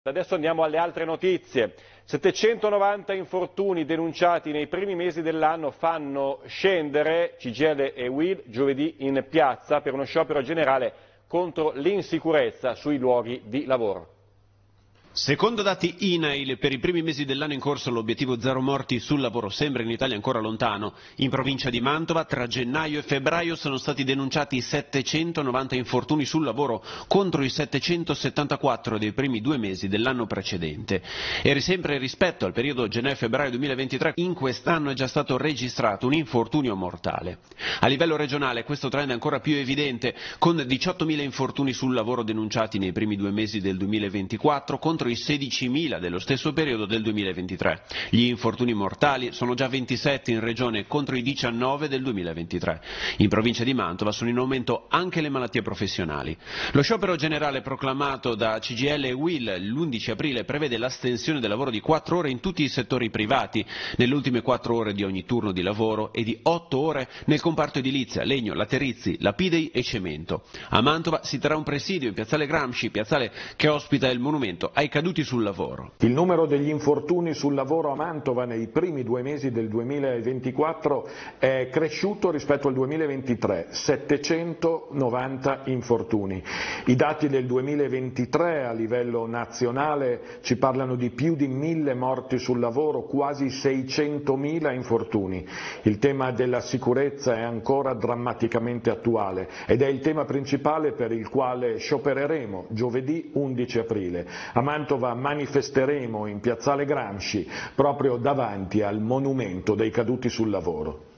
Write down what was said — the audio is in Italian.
Adesso andiamo alle altre notizie. 790 infortuni denunciati nei primi mesi dell'anno fanno scendere CGIL e UIL giovedì in piazza per uno sciopero generale contro l'insicurezza sui luoghi di lavoro. Secondo dati INAIL, per i primi mesi dell'anno in corso l'obiettivo zero morti sul lavoro sembra in Italia ancora lontano. In provincia di Mantova tra gennaio e febbraio sono stati denunciati 790 infortuni sul lavoro contro i 774 dei primi 2 mesi dell'anno precedente. E sempre rispetto al periodo gennaio-febbraio 2023, in quest'anno è già stato registrato un infortunio mortale. A livello regionale questo trend è ancora più evidente, con 18.000 infortuni sul lavoro denunciati nei primi 2 mesi del 2024 contro i 16.000 dello stesso periodo del 2023. Gli infortuni mortali sono già 27 in regione contro i 19 del 2023. In provincia di Mantova sono in aumento anche le malattie professionali. Lo sciopero generale proclamato da CGIL e UIL l'11 aprile prevede l'astensione del lavoro di 4 ore in tutti i settori privati, nelle ultime 4 ore di ogni turno di lavoro e di 8 ore nel comparto edilizia, legno, laterizi, lapidei e cemento. A Mantova si terrà un presidio in piazzale Gramsci, piazzale che ospita il monumento ai caduti sul lavoro. Il numero degli infortuni sul lavoro a Mantova nei primi 2 mesi del 2024 è cresciuto rispetto al 2023, 790 infortuni. I dati del 2023 a livello nazionale ci parlano di più di 1.000 morti sul lavoro, quasi 600.000 infortuni. Il tema della sicurezza è ancora drammaticamente attuale ed è il tema principale per il quale sciopereremo giovedì 11 aprile. A Mantova manifesteremo in piazzale Gramsci proprio davanti al monumento dei caduti sul lavoro.